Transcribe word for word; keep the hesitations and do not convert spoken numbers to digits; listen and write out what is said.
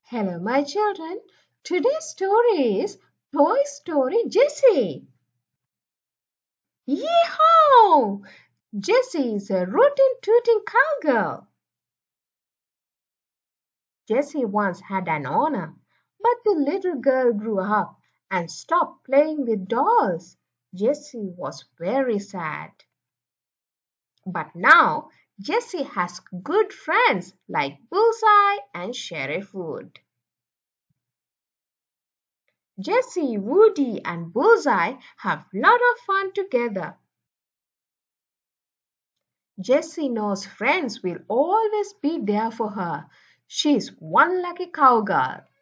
Hello, my children. Today's story is Toy Story Jessie. Yee-haw! Jessie is a rootin tootin cowgirl. Jessie once had an owner, but the little girl grew up and stopped playing with dolls. Jessie was very sad. But now Jessie has good friends like Bullseye and Sheriff Wood. Jessie, Woody and Bullseye have lot of fun together. Jessie knows friends will always be there for her. She's one lucky cowgirl.